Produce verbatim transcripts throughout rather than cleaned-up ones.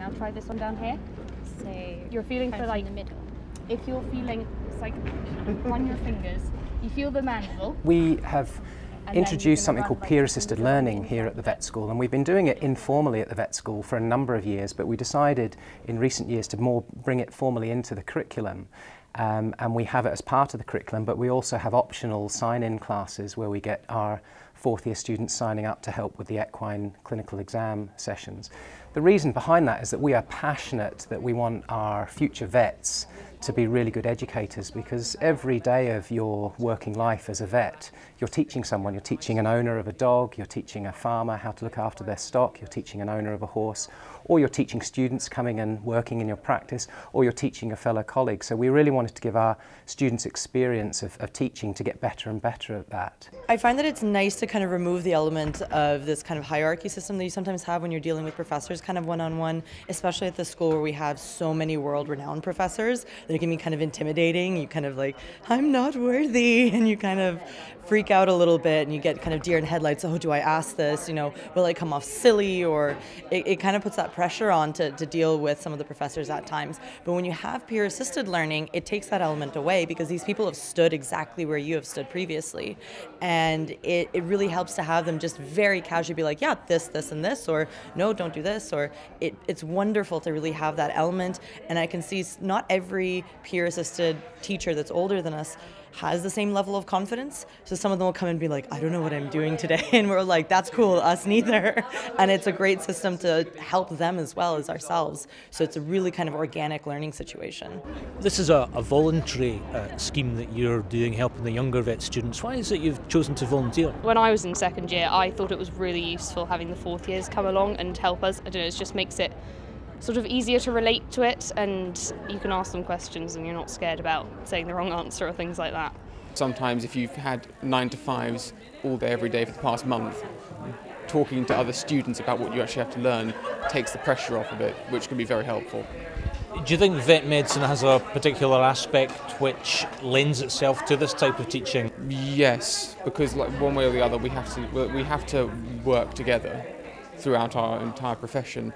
Now try this one down here. So you're feeling for like, in the middle. if you're feeling, it's like on your fingers, you feel the mandible. We have introduced something called peer-assisted learning here at the vet school, and we've been doing it informally at the vet school for a number of years, but we decided in recent years to more bring it formally into the curriculum. Um, and we have it as part of the curriculum, but we also have optional sign-in classes where we get our fourth year students signing up to help with the equine clinical exam sessions. The reason behind that is that we are passionate that we want our future vets to be really good educators, because every day of your working life as a vet, you're teaching someone. You're teaching an owner of a dog, you're teaching a farmer how to look after their stock, you're teaching an owner of a horse, or you're teaching students coming and working in your practice, or you're teaching a fellow colleague. So we really wanted to give our students experience of, of teaching to get better and better at that. I find that it's nice to kind of remove the element of this kind of hierarchy system that you sometimes have when you're dealing with professors kind of one-on-one, especially at the school where we have so many world-renowned professors that it can be kind of intimidating. You kind of like, I'm not worthy, and you kind of freak out a little bit and you get kind of deer in headlights. Oh, do I ask this? You know, will I come off silly? Or it, it kind of puts that pressure on to, to deal with some of the professors at times. But when you have peer-assisted learning, it takes that element away, because these people have stood exactly where you have stood previously. And it, it really helps to have them just very casually be like, yeah, this, this, and this, or no, don't do this. Or it, it's wonderful to really have that element. And I can see not every peer-assisted teacher that's older than us has the same level of confidence. So some of them will come and be like, I don't know what I'm doing today. And we're like, that's cool, us neither. And it's a great system to help them as well as ourselves. So it's a really kind of organic learning situation. This is a, a voluntary uh, scheme that you're doing, helping the younger vet students. Why is it you've chosen to volunteer? When I was in second year, I thought it was really useful having the fourth years come along and help us. I don't know, it just makes it sort of easier to relate to it, and you can ask them questions and you're not scared about saying the wrong answer or things like that. Sometimes if you've had nine to fives all day every day for the past month, talking to other students about what you actually have to learn takes the pressure off of it, which can be very helpful. Do you think vet medicine has a particular aspect which lends itself to this type of teaching? Yes, because like one way or the other we have to we have to work together throughout our entire profession,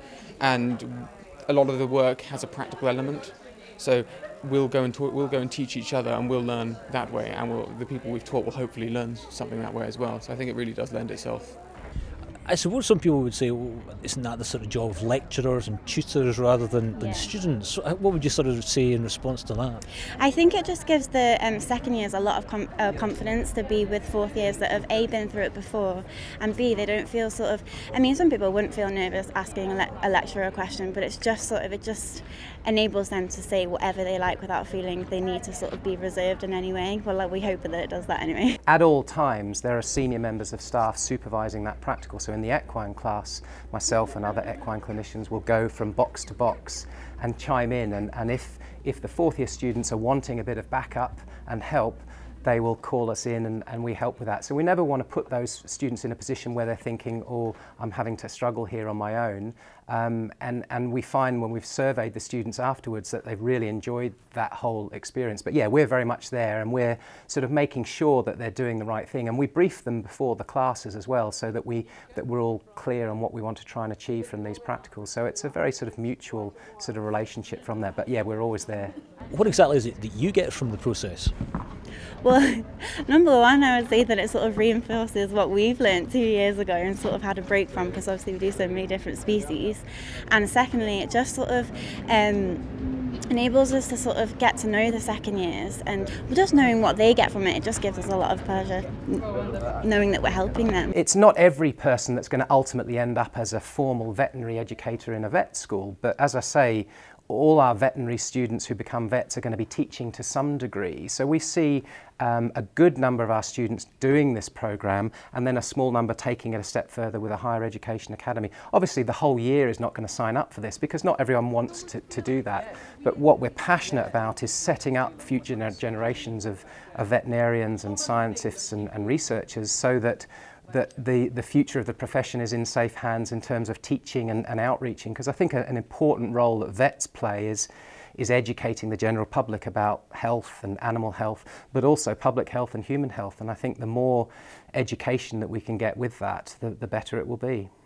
and a lot of the work has a practical element. So we'll go and talk, we'll go and teach each other, and we'll learn that way, and we'll, the people we've taught will hopefully learn something that way as well. So I think it really does lend itself. I suppose some people would say, well, isn't that the sort of job of lecturers and tutors rather than, than Yeah. students? What would you sort of say in response to that? I think it just gives the um, second years a lot of com uh, confidence to be with fourth years that have A, been through it before, and B, they don't feel sort of, I mean, some people wouldn't feel nervous asking a, le a lecturer a question, but it's just sort of, it just enables them to say whatever they like without feeling they need to sort of be reserved in any way. Well, like, we hope that it does that anyway. At all times, there are senior members of staff supervising that practical. So in the equine class, myself and other equine clinicians will go from box to box and chime in. And, and if, if the fourth year students are wanting a bit of backup and help, they will call us in and, and we help with that. So we never want to put those students in a position where they're thinking, oh, I'm having to struggle here on my own. Um, and, and we find when we've surveyed the students afterwards that they've really enjoyed that whole experience. But yeah, we're very much there, and we're sort of making sure that they're doing the right thing. And we brief them before the classes as well, so that, we, that we're all clear on what we want to try and achieve from these practicals. So it's a very sort of mutual sort of relationship from there. But yeah, we're always there. What exactly is it that you get from the process? Well, number one, I would say that it sort of reinforces what we've learnt two years ago and sort of had a break from, because obviously we do so many different species. And secondly, it just sort of um, enables us to sort of get to know the second years, and just knowing what they get from it, it just gives us a lot of pleasure knowing that we're helping them. It's not every person that's going to ultimately end up as a formal veterinary educator in a vet school, but as I say, all our veterinary students who become vets are going to be teaching to some degree. So we see um, a good number of our students doing this program, and then a small number taking it a step further with a higher education academy. Obviously the whole year is not going to sign up for this, because not everyone wants to, to do that. But what we're passionate about is setting up future generations of, of veterinarians and scientists and, and researchers, so that that the, the future of the profession is in safe hands in terms of teaching and, and outreaching, because I think a, an important role that vets play is, is educating the general public about health and animal health, but also public health and human health. And I think the more education that we can get with that, the, the better it will be.